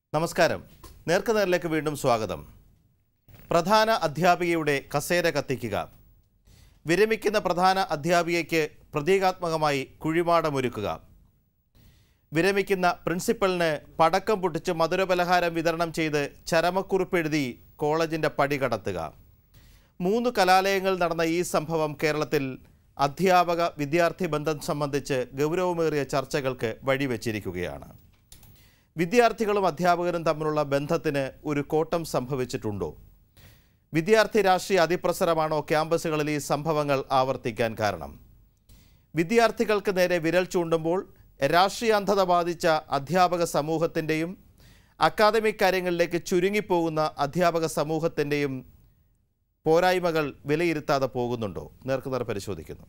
നമസ്കാരം. നേർക്കുനേരിലേക്ക് വീണ്ടും സ്വാഗതം. പ്രധാന അധ്യാപികയുടെ കസേര കത്തിക്കുക. വിരമിക്കുന്ന പ്രധാന അധ്യാപികയ്ക്ക് പ്രതീകാത്മകമായി കുഴിമാടമൊരുക്കുക. വിരമിക്കുന്ന പ്രിൻസിപ്പലിന് പടക്കം പൊട്ടിച്ച് മധുരപലഹാരം വിതരണം ചെയ്ത് ചരമക്കുറിപ്പെഴുതി കോളേജിൻ്റെ പടി കടത്തുക. 3 കലാലയങ്ങൾ നടന്ന ഈ സംഭവം കേരളത്തിൽ അധ്യാപക വിദ്യാർത്ഥി ബന്ധം സംബന്ധിച്ച് ഗൗരവമേറിയ ചർച്ചകൾക്ക് വഴിവെച്ചിരിക്കുകയാണ്. വിദ്യാർത്ഥികളും അധ്യാപകരും തമ്മിലുള്ള ബന്ധത്തിന് ഒരു കോട്ടം സംഭവിച്ചിട്ടുണ്ടോ? വിദ്യാർത്ഥി രാഷ്ട്രീയ അതിപ്രസരമാണോ ക്യാമ്പസുകളിൽ ഈ സംഭവങ്ങൾ ആവർത്തിക്കാൻ കാരണം? വിദ്യാർത്ഥികൾക്ക് നേരെ വിരൽ ചൂണ്ടുമ്പോൾ രാഷ്ട്രീയാന്ധത ബാധിച്ച അധ്യാപക സമൂഹത്തിൻ്റെയും അക്കാദമിക് കാര്യങ്ങളിലേക്ക് ചുരുങ്ങിപ്പോകുന്ന അധ്യാപക സമൂഹത്തിൻ്റെയും പോരായ്മകൾ വിലയിരുത്താതെ പോകുന്നുണ്ടോ? നേർക്കുനേർ പരിശോധിക്കുന്നു.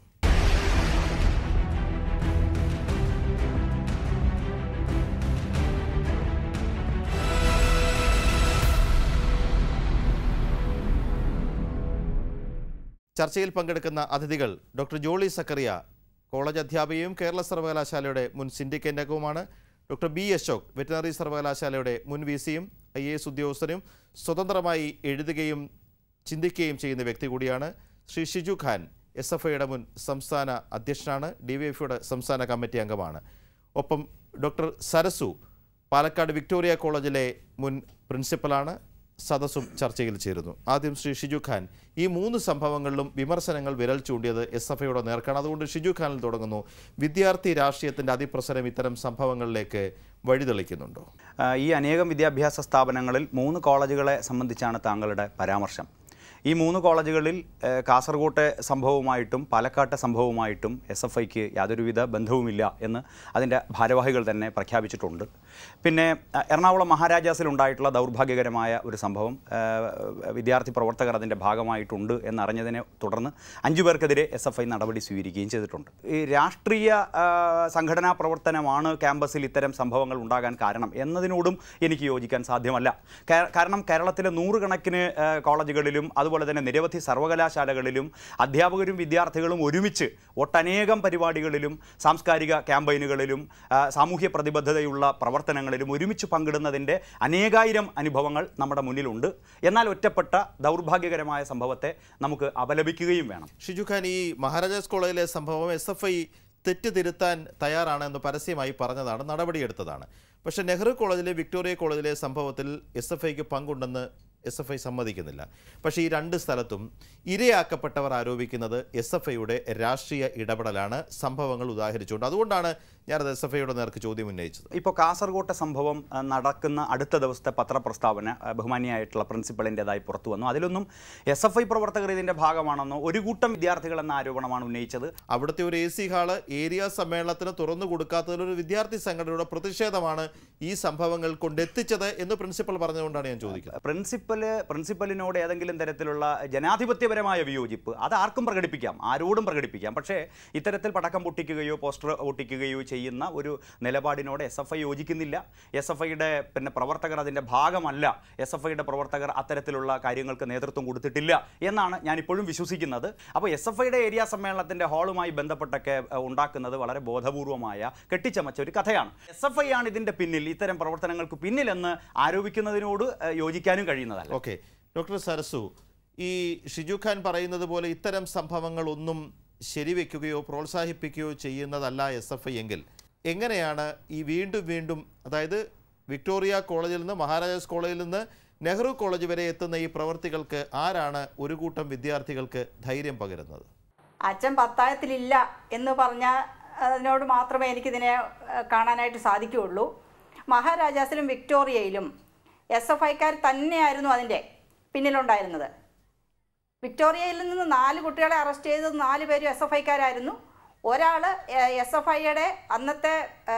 ചർച്ചയിൽ പങ്കെടുക്കുന്ന അതിഥികൾ ഡോക്ടർ ജോളി സക്കറിയ, കോളേജ് അധ്യാപികയും കേരള സർവകലാശാലയുടെ മുൻ സിൻഡിക്കേറ്റ് അംഗവുമാണ്. ഡോക്ടർ ബി അശോക്, വെറ്ററിനറി സർവകലാശാലയുടെ മുൻ VC-യും IAS ഉദ്യോഗസ്ഥനും സ്വതന്ത്രമായി എഴുതുകയും ചിന്തിക്കുകയും ചെയ്യുന്ന വ്യക്തി കൂടിയാണ്. ശ്രീ ഷിജു ഖാൻ, SFIയുടെ മുൻ സംസ്ഥാന അധ്യക്ഷനാണ്, DYFIയുടെ സംസ്ഥാന കമ്മിറ്റി അംഗമാണ്. ഒപ്പം ഡോക്ടർ സരസു, പാലക്കാട് വിക്ടോറിയ കോളേജിലെ മുൻ പ്രിൻസിപ്പലാണ്. സദസ്സും ചർച്ചയിൽ ചേരുന്നു. ആദ്യം ശ്രീ ഷിജു ഖാൻ, ഈ 3 സംഭവങ്ങളിലും വിമർശനങ്ങൾ വിരൽ ചൂണ്ടിയത് SFIയുടെ നേർക്കാണ്. അതുകൊണ്ട് ഷിജു ഖാനിൽ തുടങ്ങുന്നു. വിദ്യാർത്ഥി രാഷ്ട്രീയത്തിൻ്റെ അതിപ്രസരം ഇത്തരം സംഭവങ്ങളിലേക്ക് വഴിതെളിക്കുന്നുണ്ടോ? ഈ അനേകം വിദ്യാഭ്യാസ സ്ഥാപനങ്ങളിൽ 3 കോളേജുകളെ സംബന്ധിച്ചാണ് താങ്കളുടെ പരാമർശം. ഈ 3 കോളേജുകളിൽ കാസർഗോട്ടെ സംഭവവുമായിട്ടും പാലക്കാട്ടെ സംഭവവുമായിട്ടും SFIക്ക് യാതൊരുവിധ ബന്ധവുമില്ല എന്ന് അതിൻ്റെ ഭാരവാഹികൾ തന്നെ പ്രഖ്യാപിച്ചിട്ടുണ്ട്. പിന്നെ എറണാകുളം മഹാരാജാസിലുണ്ടായിട്ടുള്ള ദൗർഭാഗ്യകരമായ ഒരു സംഭവം വിദ്യാർത്ഥി പ്രവർത്തകർ അതിൻ്റെ ഭാഗമായിട്ടുണ്ട് എന്നറിഞ്ഞതിനെ തുടർന്ന് 5 പേർക്കെതിരെ SFI നടപടി സ്വീകരിക്കുകയും ചെയ്തിട്ടുണ്ട്. ഈ രാഷ്ട്രീയ സംഘടനാ പ്രവർത്തനമാണ് ക്യാമ്പസിൽ ഇത്തരം സംഭവങ്ങൾ ഉണ്ടാകാൻ കാരണം എന്നതിനോടും എനിക്ക് യോജിക്കാൻ സാധ്യമല്ല. കാരണം കേരളത്തിലെ 100 കണക്കിന് കോളേജുകളിലും അതുപോലെ തന്നെ നിരവധി സർവകലാശാലകളിലും അധ്യാപകരും വിദ്യാർത്ഥികളും ഒരുമിച്ച് ഒട്ടനേകം പരിപാടികളിലും സാംസ്കാരിക ക്യാമ്പയിനുകളിലും സാമൂഹ്യ പ്രതിബദ്ധതയുള്ള പ്രവർത്തനങ്ങളിലും ഒരുമിച്ച് പങ്കിടുന്നതിൻ്റെ അനേകായിരം അനുഭവങ്ങൾ നമ്മുടെ മുന്നിലുണ്ട്. എന്നാൽ ഒറ്റപ്പെട്ട ദൗർഭാഗ്യകരമായ സംഭവത്തെ നമുക്ക് അപലപിക്കുകയും വേണം. ഷിജു ഖാൻ, ഈ മഹാരാജാസ് കോളേജിലെ സംഭവം SFI തെറ്റ് തിരുത്താൻ തയ്യാറാണെന്ന് പരസ്യമായി പറഞ്ഞതാണ്, നടപടിയെടുത്തതാണ്. പക്ഷേ നെഹ്റു കോളേജിലെ വിക്ടോറിയ കോളേജിലെ സംഭവത്തിൽ SFIക്ക് പങ്കുണ്ടെന്ന് SFI സമ്മതിക്കുന്നില്ല. പക്ഷേ ഈ 2 സ്ഥലത്തും ഇരയാക്കപ്പെട്ടവർ ആരോപിക്കുന്നത് SFIയുടെ രാഷ്ട്രീയ ഇടപെടലാണ്, സംഭവങ്ങൾ ഉദാഹരിച്ചുകൊണ്ട്. അതുകൊണ്ടാണ് ഞാനത് SFIയുടെ നേർക്ക് ചോദ്യം ഉന്നയിച്ചത്. ഇപ്പോൾ കാസർഗോട്ടെ സംഭവം നടക്കുന്ന അടുത്ത ദിവസത്തെ പത്രപ്രസ്താവന ബഹുമാനിയായിട്ടുള്ള പ്രിൻസിപ്പലിൻ്റെതായി പുറത്തു വന്നു. അതിലൊന്നും SFI പ്രവർത്തകർ ഇതിൻ്റെ ഭാഗമാണെന്നോ ഒരു കൂട്ടം വിദ്യാർത്ഥികൾ എന്ന ആരോപണമാണ് ഉന്നയിച്ചത്. അവിടുത്തെ ഒരു AC ഹാള് ഏരിയ സമ്മേളനത്തിന് തുറന്നു കൊടുക്കാത്തതിലൊരു വിദ്യാർത്ഥി സംഘടനയുടെ പ്രതിഷേധമാണ് ഈ സംഭവങ്ങൾ കൊണ്ടെത്തിച്ചത് എന്ന് പ്രിൻസിപ്പൽ പറഞ്ഞതുകൊണ്ടാണ് ഞാൻ ചോദിക്കുന്നത്. പ്രിൻസിപ്പലിനോട് ഏതെങ്കിലും തരത്തിലുള്ള ജനാധിപത്യപരമായ വിയോജിപ്പ് അത് ആർക്കും പ്രകടിപ്പിക്കാം, ആരോടും പ്രകടിപ്പിക്കാം. പക്ഷേ ഇത്തരത്തിൽ പടക്കം പൊട്ടിക്കുകയോ പോസ്റ്റർ ഒട്ടിക്കുകയോ ചെയ്യുന്ന ഒരു നിലപാടിനോട് SFI യോജിക്കുന്നില്ല. SFIയുടെ പ്രവർത്തകർ അതിൻ്റെ ഭാഗമല്ല. SFIയുടെ പ്രവർത്തകർ അത്തരത്തിലുള്ള കാര്യങ്ങൾക്ക് നേതൃത്വം കൊടുത്തിട്ടില്ല എന്നാണ് ഞാനിപ്പോഴും വിശ്വസിക്കുന്നത്. അപ്പോൾ SFIയുടെ ഏരിയ സമ്മേളനത്തിൻ്റെ ഹാളുമായി ബന്ധപ്പെട്ടൊക്കെ ഉണ്ടാക്കുന്നത് വളരെ ബോധപൂർവമായ കെട്ടിച്ചമച്ച ഒരു കഥയാണ്. SFI ആണ് ഇതിൻ്റെ പിന്നിൽ, ഇത്തരം പ്രവർത്തനങ്ങൾക്ക് പിന്നിലെന്ന് ആരോപിക്കുന്നതിനോട് യോജിക്കാനും കഴിയുന്നതല്ല. ഓക്കെ, ഡോക്ടർ സരസു, ഈ ഷിജു ഖാൻ പറയുന്നത് പോലെ ഇത്തരം സംഭവങ്ങളൊന്നും ശരിവെക്കുകയോ പ്രോത്സാഹിപ്പിക്കുകയോ ചെയ്യുന്നതല്ല SFI എങ്കിൽ എങ്ങനെയാണ് ഈ വീണ്ടും അതായത് വിക്ടോറിയ കോളേജിൽ നിന്ന് മഹാരാജാസ് കോളേജിൽ നിന്ന് നെഹ്റു കോളേജ് വരെ എത്തുന്ന ഈ പ്രവർത്തികൾക്ക് ആരാണ് ഒരു കൂട്ടം വിദ്യാർത്ഥികൾക്ക് ധൈര്യം പകരുന്നത്? അച്ഛൻ പത്തായത്തിലില്ല എന്ന് പറഞ്ഞ അതിനോട് മാത്രമേ എനിക്കിതിനെ കാണാനായിട്ട് സാധിക്കുകയുള്ളൂ. മഹാരാജാസിലും വിക്ടോറിയയിലും SFIക്കാർ തന്നെയായിരുന്നു അതിൻ്റെ പിന്നിലുണ്ടായിരുന്നത്. വിക്ടോറിയയിൽ നിന്ന് 4 കുട്ടികളെ അറസ്റ്റ് ചെയ്തത് 4 പേരും SFIക്കാരായിരുന്നു. ഒരാൾ SFIയുടെ അന്നത്തെ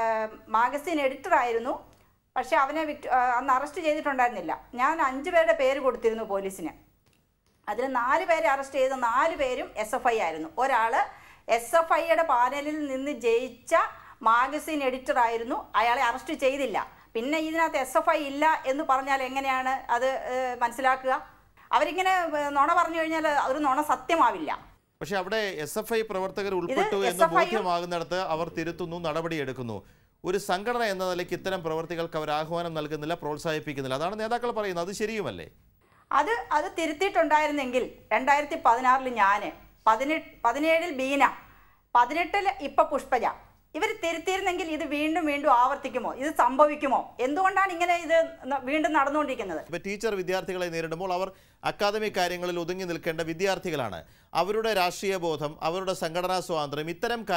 മാഗസിൻ എഡിറ്ററായിരുന്നു. പക്ഷേ അവനെ അന്ന് അറസ്റ്റ് ചെയ്തിട്ടുണ്ടായിരുന്നില്ല. ഞാൻ 5 പേരുടെ പേര് കൊടുത്തിരുന്നു പോലീസിന്. അതിൽ 4 പേരെ അറസ്റ്റ് ചെയ്ത 4 പേരും SFI ആയിരുന്നു. ഒരാൾ SFIയുടെ പാനലിൽ നിന്ന് ജയിച്ച മാഗസിൻ എഡിറ്ററായിരുന്നു, അയാളെ അറസ്റ്റ് ചെയ്തില്ല. പിന്നെ ഇതിനകത്ത് SFI ഇല്ല എന്ന് പറഞ്ഞാൽ എങ്ങനെയാണ് അത് മനസ്സിലാക്കുക? അവരിങ്ങനെ നുണ പറഞ്ഞു കഴിഞ്ഞാൽ ഒരു നുണ സത്യമാവില്ല. പക്ഷെ അവിടെ SFI പ്രവർത്തകർ ഉൾപ്പെട്ടു എന്ന് ബോധ്യമാകുന്നിടത്ത് അവർ തിരുത്തുന്നു, നടപടിയെടുക്കുന്നു. ഒരു സംഘടന എന്ന നിലയ്ക്ക് ഇത്തരം പ്രവർത്തികൾക്ക് അവർ ആഹ്വാനം നൽകുന്നില്ല, പ്രോത്സാഹിപ്പിക്കുന്നില്ല. അതാണ് നേതാക്കൾ പറയുന്നത്. അത് ശരിയുമല്ലേ? അത് തിരുത്തിയിട്ടുണ്ടായിരുന്നെങ്കിൽ 2016 ഞാൻ, 17 ബീന, 18 ഇപ്പൊ പുഷ്പജ, ഇവർ തിരുത്തിയിരുന്നെങ്കിൽ ഇത് വീണ്ടും വീണ്ടും ആവർത്തിക്കുമോ? ഇത് സംഭവിക്കുമോ? എന്തുകൊണ്ടാണ് ഇങ്ങനെ ഇത് വീണ്ടും നടന്നുകൊണ്ടിരിക്കുന്നത്? ഇപ്പോൾ ടീച്ചർ വിദ്യാർത്ഥികളെ നേരിടുമ്പോൾ അവർ അക്കാദമിക് കാര്യങ്ങളിൽ ഒതുങ്ങി നിൽക്കേണ്ട വിദ്യാർത്ഥികളാണ്. അവരുടെ രാഷ്ട്രീയ ബോധം, അവരുടെ സംഘടനാ സ്വാതന്ത്ര്യം,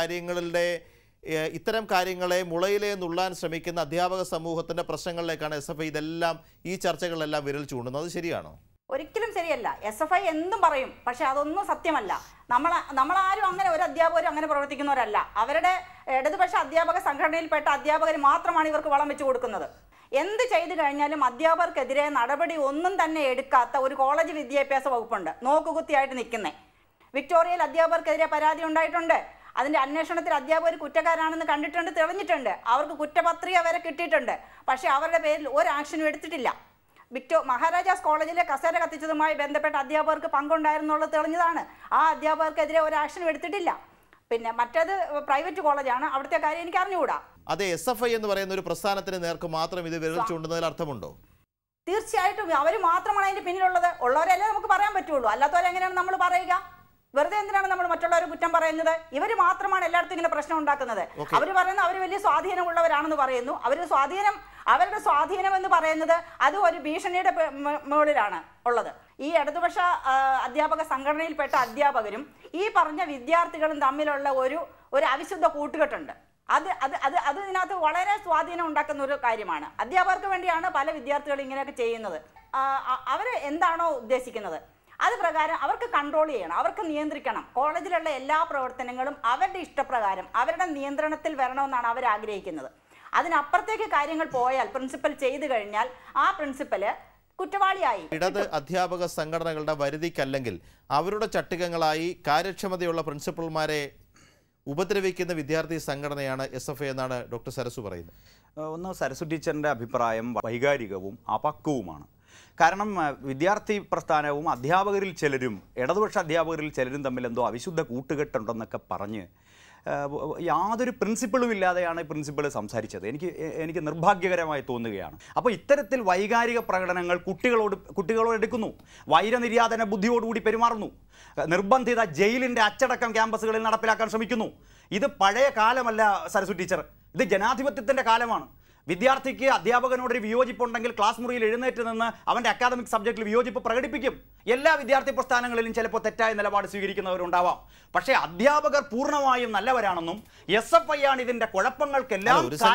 ഇത്തരം കാര്യങ്ങളെ മുളയിലേ നുള്ളാൻ ശ്രമിക്കുന്ന അധ്യാപക സമൂഹത്തിൻ്റെ പ്രശ്നങ്ങളിലേക്കാണ് SFI ഇതെല്ലാം, ഈ ചർച്ചകളിലെല്ലാം വിരൽ ചൂണ്ടുന്നത്. അത് ശരിയാണോ? ഒരിക്കലും ശരിയല്ല. SFI എന്തും പറയും, പക്ഷെ അതൊന്നും സത്യമല്ല. നമ്മളാരും അങ്ങനെ, ഒരു അധ്യാപകരും അങ്ങനെ പ്രവർത്തിക്കുന്നവരല്ല. അവരുടെ ഇടതുപക്ഷ അധ്യാപക സംഘടനയിൽപ്പെട്ട അധ്യാപകർ മാത്രമാണ് ഇവർക്ക് വളം വെച്ച് കൊടുക്കുന്നത്. എന്ത് ചെയ്തു കഴിഞ്ഞാലും അധ്യാപകർക്കെതിരെ നടപടി ഒന്നും തന്നെ എടുക്കാത്ത ഒരു കോളേജ് വിദ്യാഭ്യാസ വകുപ്പുണ്ട്, നോക്കുകുത്തിയായിട്ട് നിൽക്കുന്നേ. വിക്ടോറിയയിൽ അധ്യാപകർക്കെതിരെ പരാതി ഉണ്ടായിട്ടുണ്ട്. അതിൻ്റെ അന്വേഷണത്തിൽ അധ്യാപകർ കുറ്റക്കാരാണെന്ന് കണ്ടിട്ടുണ്ട്, തെളിഞ്ഞിട്ടുണ്ട്. അവർക്ക് കുറ്റപത്രിക വരെ കിട്ടിയിട്ടുണ്ട്. പക്ഷേ അവരുടെ പേരിൽ ഒരു ആക്ഷനും എടുത്തിട്ടില്ല. മഹാരാജാസ് കോളേജിലെ കസേര കത്തിച്ചതുമായി ബന്ധപ്പെട്ട അധ്യാപകർക്ക് പങ്കുണ്ടായിരുന്നുള്ളത് തെളിഞ്ഞതാണ്. ആ അധ്യാപകർക്കെതിരെ ഒരു ആക്ഷനും എടുത്തിട്ടില്ല. പിന്നെ മറ്റേത് പ്രൈവറ്റ് കോളേജാണ്, അവിടുത്തെ കാര്യം എനിക്ക് അറിഞ്ഞുകൂടാ. അതെ, SFI എന്ന് പറയുന്ന ഒരു പ്രസ്ഥാനത്തിന് നേർക്ക് മാത്രം ഇത് വിരൽ ചൂണ്ടുന്നതിൽ അർത്ഥമുണ്ടോ? തീർച്ചയായിട്ടും അവർ മാത്രമാണ് അതിൻ്റെ പിന്നിലുള്ളത്. ഉള്ളവരല്ലേ നമുക്ക് പറയാൻ പറ്റുള്ളൂ, അല്ലാത്തവരെങ്ങനെയാണ് നമ്മൾ പറയുക? വെറുതെ എന്തിനാണ് നമ്മൾ മറ്റുള്ളവരെ കുറ്റം പറയുന്നത്? ഇവർ മാത്രമാണ് എല്ലായിടത്തും ഇങ്ങനെ പ്രശ്നം ഉണ്ടാക്കുന്നത്. അവർ പറയുന്നത് അവർ വലിയ സ്വാധീനമുള്ളവരാണെന്ന് പറയുന്നു. അവരുടെ സ്വാധീനം എന്ന് പറയുന്നത് അത് ഒരു ഭീഷണിയുടെ മുകളിലാണ് ഉള്ളത്. ഈ ഇടതുപക്ഷ അധ്യാപക സംഘടനയിൽപ്പെട്ട അധ്യാപകരും ഈ പറഞ്ഞ വിദ്യാർത്ഥികളും തമ്മിലുള്ള ഒരു അവിശുദ്ധ കൂട്ടുകെട്ടുണ്ട്. അത് ഇതിനകത്ത് വളരെ സ്വാധീനം ഉണ്ടാക്കുന്ന ഒരു കാര്യമാണ്. അധ്യാപകർക്ക് വേണ്ടിയാണ് പല വിദ്യാർത്ഥികളും ഇങ്ങനെയൊക്കെ ചെയ്യുന്നത്. അവർ എന്താണോ ഉദ്ദേശിക്കുന്നത് അത് പ്രകാരം അവർക്ക് കൺട്രോൾ ചെയ്യണം, അവർക്ക് നിയന്ത്രിക്കണം. കോളേജിലുള്ള എല്ലാ പ്രവർത്തനങ്ങളും അവരുടെ ഇഷ്ടപ്രകാരം, അവരുടെ നിയന്ത്രണത്തിൽ വരണമെന്നാണ് അവർ ആഗ്രഹിക്കുന്നത്. അതിനപ്പുറത്തേക്ക് കാര്യങ്ങൾ പോയാൽ, പ്രിൻസിപ്പൽ ചെയ്തു കഴിഞ്ഞാൽ ആ പ്രിൻസിപ്പല് കുറ്റവാളിയായി. ഇടത് അധ്യാപക സംഘടനകളുടെ വരുതിക്കല്ലെങ്കിൽ അവരുടെ ചട്ടുകങ്ങളായി കാര്യക്ഷമതയുള്ള പ്രിൻസിപ്പൽമാരെ ഉപദ്രവിക്കുന്ന വിദ്യാർത്ഥി സംഘടനയാണ് SFI എന്നാണ് ഡോക്ടർ സരസു പറയുന്നത്. ഒന്ന്, സരസു ടീച്ചറിൻ്റെ അഭിപ്രായം വൈകാരികവും അപക്വവുമാണ്. കാരണം വിദ്യാർത്ഥി പ്രസ്ഥാനവും അധ്യാപകരിൽ ചിലരും, ഇടതുപക്ഷ അധ്യാപകരിൽ ചിലരും തമ്മിൽ എന്തോ അവിശുദ്ധ കൂട്ടുകെട്ടുണ്ടെന്നൊക്കെ പറഞ്ഞ് യാതൊരു പ്രിൻസിപ്പിളും ഇല്ലാതെയാണ് പ്രിൻസിപ്പൾ സംസാരിച്ചത്. എനിക്ക് നിർഭാഗ്യകരമായി തോന്നുകയാണ്. അപ്പോൾ ഇത്തരത്തിൽ വൈകാരിക പ്രകടനങ്ങൾ കുട്ടികളോട് എടുക്കുന്നു, വൈരനിര്യാതന ബുദ്ധിയോടുകൂടി പെരുമാറുന്നു, നിർബന്ധിത ജയിലിൻ്റെ അച്ചടക്കം ക്യാമ്പസുകളിൽ നടപ്പിലാക്കാൻ ശ്രമിക്കുന്നു. ഇത് പഴയ കാലമല്ല സരസു ടീച്ചർ, ഇത് ജനാധിപത്യത്തിൻ്റെ കാലമാണ്. വിദ്യാർത്ഥിക്ക് അധ്യാപകനോടൊരു വിയോജിപ്പുണ്ടെങ്കിൽ ക്ലാസ് മുറിയിൽ എഴുന്നേറ്റ് നിന്ന് അവൻ്റെ അക്കാദമിക് സബ്ജക്റ്റിൽ വിയോജിപ്പ് പ്രകടിപ്പിക്കും. എല്ലാ വിദ്യാർത്ഥി പ്രസ്ഥാനങ്ങളിലും ചിലപ്പോൾ തെറ്റായ നിലപാട് സ്വീകരിക്കുന്നവരുണ്ടാവാം. പക്ഷേ അധ്യാപകർ പൂർണ്ണമായും നല്ലവരാണെന്നും SFI ആണ് ഇതിന്റെ കുഴപ്പങ്ങൾക്കെല്ലാം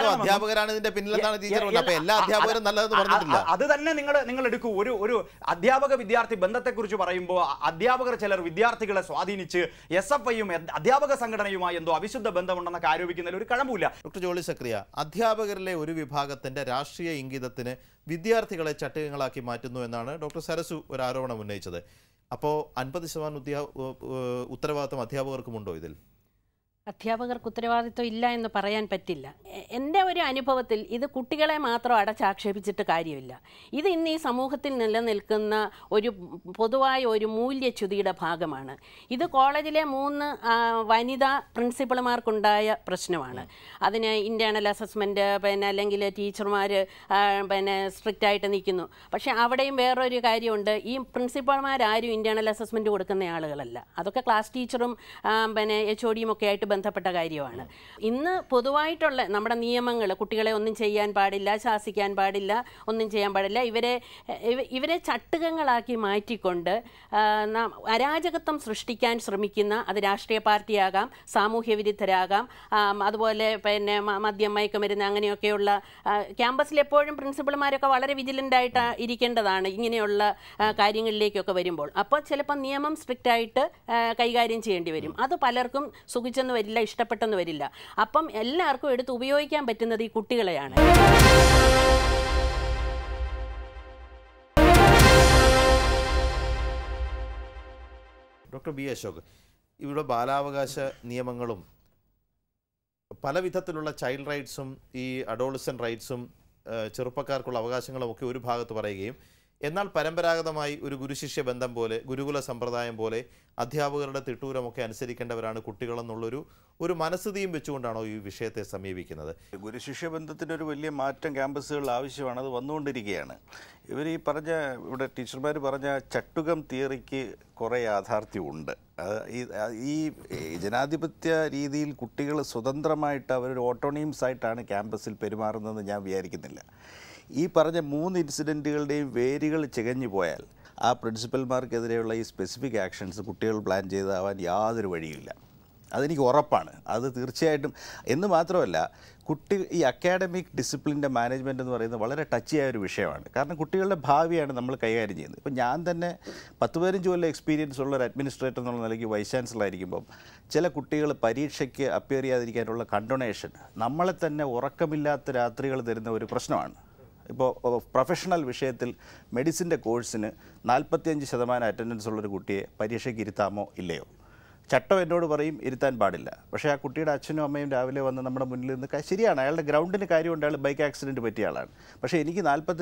അത് തന്നെ നിങ്ങൾ എടുക്കൂ. ഒരു അധ്യാപക വിദ്യാർത്ഥി ബന്ധത്തെക്കുറിച്ച് പറയുമ്പോൾ അധ്യാപകർ ചിലർ വിദ്യാർത്ഥികളെ സ്വാധീനിച്ച് SFIയും അധ്യാപക സംഘടനയുമായി എന്തോ അവിശുദ്ധ ബന്ധമുണ്ടെന്നൊക്കെ ആരോപിക്കുന്നതിൽ ഒരു കഴമ്പില്ല. ഡോക്ടർ ജോളി സക്കറിയ, അധ്യാപകരിലെ ഒരു വിഭാഗത്തിന്റെ രാഷ്ട്രീയ ഇംഗിതത്തിന് വിദ്യാർത്ഥികളെ ചട്ടുകങ്ങളാക്കി മാറ്റുന്നു എന്നാണ് ഡോക്ടർ സരസു ഒരു ആരോപണം ഉന്നയിച്ചത്. അപ്പോൾ 50% ഉത്തരവാദിത്വം അധ്യാപകർക്കുമുണ്ടോ ഇതിൽ? അധ്യാപകർക്ക് ഉത്തരവാദിത്വം ഇല്ല എന്ന് പറയാൻ പറ്റില്ല. എൻ്റെ ഒരു അനുഭവത്തിൽ ഇത് കുട്ടികളെ മാത്രം അടച്ചാക്ഷേപിച്ചിട്ട് കാര്യമില്ല. ഇത് ഇന്ന് ഈ സമൂഹത്തിൽ നിലനിൽക്കുന്ന ഒരു പൊതുവായ ഒരു മൂല്യച്യുതിയുടെ ഭാഗമാണ്. ഇത് കോളേജിലെ 3 വനിതാ പ്രിൻസിപ്പൾമാർക്കുണ്ടായ പ്രശ്നമാണ്. അതിന് ഇൻറ്റേർണൽ അസസ്മെൻറ്റ് അല്ലെങ്കിൽ ടീച്ചർമാർ സ്ട്രിക്റ്റ് ആയിട്ട് നിൽക്കുന്നു. പക്ഷേ അവിടെയും വേറൊരു കാര്യമുണ്ട്, ഈ പ്രിൻസിപ്പൾമാരാരും ഇൻറ്റേർണൽ അസസ്മെൻറ്റ് കൊടുക്കുന്ന ആളുകളല്ല. അതൊക്കെ ക്ലാസ് ടീച്ചറും HODയും ഒക്കെ ആയിട്ട് ബന്ധപ്പെട്ട കാര്യമാണ്. ഇന്ന് പൊതുവായിട്ടുള്ള നമ്മുടെ നിയമങ്ങൾ, കുട്ടികളെ ഒന്നും ചെയ്യാൻ പാടില്ല, ശാസിക്കാൻ പാടില്ല, ഒന്നും ചെയ്യാൻ പാടില്ല, ഇവരെ ചട്ടുകങ്ങളാക്കി മാറ്റിക്കൊണ്ട് അരാജകത്വം സൃഷ്ടിക്കാൻ ശ്രമിക്കുന്ന, അത് രാഷ്ട്രീയ പാർട്ടിയാകാം, സാമൂഹ്യ വിരുദ്ധരാകാം, അതുപോലെ മദ്യം, മയക്കുമരുന്ന്, അങ്ങനെയൊക്കെയുള്ള ക്യാമ്പസിൽ എപ്പോഴും പ്രിൻസിപ്പൾമാരൊക്കെ വളരെ വിജിലൻ്റായിട്ട് ഇരിക്കേണ്ടതാണ് ഇങ്ങനെയുള്ള കാര്യങ്ങളിലേക്കൊക്കെ വരുമ്പോൾ. അപ്പോൾ ചിലപ്പോൾ നിയമം സ്ട്രിക്റ്റ് ആയിട്ട് കൈകാര്യം ചെയ്യേണ്ടി വരും. അത് പലർക്കും സുഖിച്ചെന്ന് വരില്ല, ഇഷ്ടപ്പെട്ടെന്ന് വരില്ല. അപ്പം എല്ലാവർക്കും എടുത്ത് ഉപയോഗിക്കാൻ പറ്റുന്നത് ഈ കുട്ടികളെയാണ്. ഡോക്ടർ ബി അശോക്, ഇവിടെ ബാലാവകാശ നിയമങ്ങളും പല വിധത്തിലുള്ള ചൈൽഡ് റൈറ്റ്സും ഈ അഡോളസൻ്റ് റൈറ്റ്സും ചെറുപ്പക്കാർക്കുള്ള അവകാശങ്ങളും ഒക്കെ ഒരു ഭാഗത്ത് പറയുകയും എന്നാൽ പരമ്പരാഗതമായി ഒരു ഗുരുശിഷ്യ ബന്ധം പോലെ, ഗുരുകുല സമ്പ്രദായം പോലെ അധ്യാപകരുടെ തിട്ടൂരമൊക്കെ അനുസരിക്കേണ്ടവരാണ് കുട്ടികളെന്നുള്ളൊരു മനസ്ഥിതിയും വെച്ചുകൊണ്ടാണോ ഈ വിഷയത്തെ സമീപിക്കുന്നത്? ഗുരുശിഷ്യ ബന്ധത്തിനൊരു വലിയ മാറ്റം ക്യാമ്പസുകളിൽ ആവശ്യമാണ്, അത് വന്നുകൊണ്ടിരിക്കുകയാണ്. ഇവർ ഈ പറഞ്ഞ, ഇവിടെ ടീച്ചർമാർ പറഞ്ഞ ചട്ടുകം തിയറിക്ക് കുറേ യാഥാർത്ഥ്യമുണ്ട്. ഈ ജനാധിപത്യ രീതിയിൽ കുട്ടികൾ സ്വതന്ത്രമായിട്ട് അവരൊരു ഓട്ടോണിയംസ് ആയിട്ടാണ് ക്യാമ്പസിൽ പെരുമാറുന്നതെന്ന് ഞാൻ വിചാരിക്കുന്നില്ല. ഈ പറഞ്ഞ 3 ഇൻസിഡൻറ്റുകളുടെയും വേരുകൾ ചികഞ്ഞു പോയാൽ ആ പ്രിൻസിപ്പൽമാർക്കെതിരെയുള്ള ഈ സ്പെസിഫിക് ആക്ഷൻസ് കുട്ടികൾ പ്ലാൻ ചെയ്താവാൻ യാതൊരു വഴിയില്ല. അതെനിക്ക് ഉറപ്പാണ്. അത് തീർച്ചയായിട്ടും. എന്ന് മാത്രമല്ല, ഈ അക്കാഡമിക് ഡിസിപ്ലിൻ്റെ മാനേജ്മെൻറ്റ് എന്ന് പറയുന്നത് വളരെ ടച്ചിയായ ഒരു വിഷയമാണ്. കാരണം കുട്ടികളുടെ ഭാവിയാണ് നമ്മൾ കൈകാര്യം ചെയ്യുന്നത്. ഇപ്പം ഞാൻ തന്നെ 10-15 കൊല്ലം എക്സ്പീരിയൻസ് ഉള്ള ഒരു അഡ്മിനിസ്ട്രേറ്റർ എന്നുള്ള നിലയ്ക്ക് വൈസ് ചാൻസലർ ആയിരിക്കുമ്പം ചില കുട്ടികൾ പരീക്ഷയ്ക്ക് അപ്പിയർ ചെയ്യാതിരിക്കാനുള്ള കണ്ടൊണേഷൻ നമ്മളെ തന്നെ ഉറക്കമില്ലാത്ത രാത്രികൾ തരുന്ന ഒരു പ്രശ്നമാണ്. ഇപ്പോൾ പ്രൊഫഷണൽ വിഷയത്തിൽ മെഡിസിൻ്റെ കോഴ്സിന് 45% അറ്റൻഡൻസ് ഉള്ളൊരു കുട്ടിയെ പരീക്ഷയ്ക്ക് ഇരുത്താമോ ഇല്ലയോ? ചട്ടം എന്നോട് പറയും ഇരുത്താൻ പാടില്ല. പക്ഷേ ആ കുട്ടിയുടെ അച്ഛനും അമ്മയും രാവിലെ വന്ന് നമ്മുടെ മുന്നിൽ നിന്ന്, ശരിയാണ്, അയാളുടെ ഗ്രൗണ്ടിന് കാര്യമുണ്ട്, അയാൾ ബൈക്ക് ആക്സിഡൻറ്റ് പറ്റിയ ആളാണ്. പക്ഷേ എനിക്ക്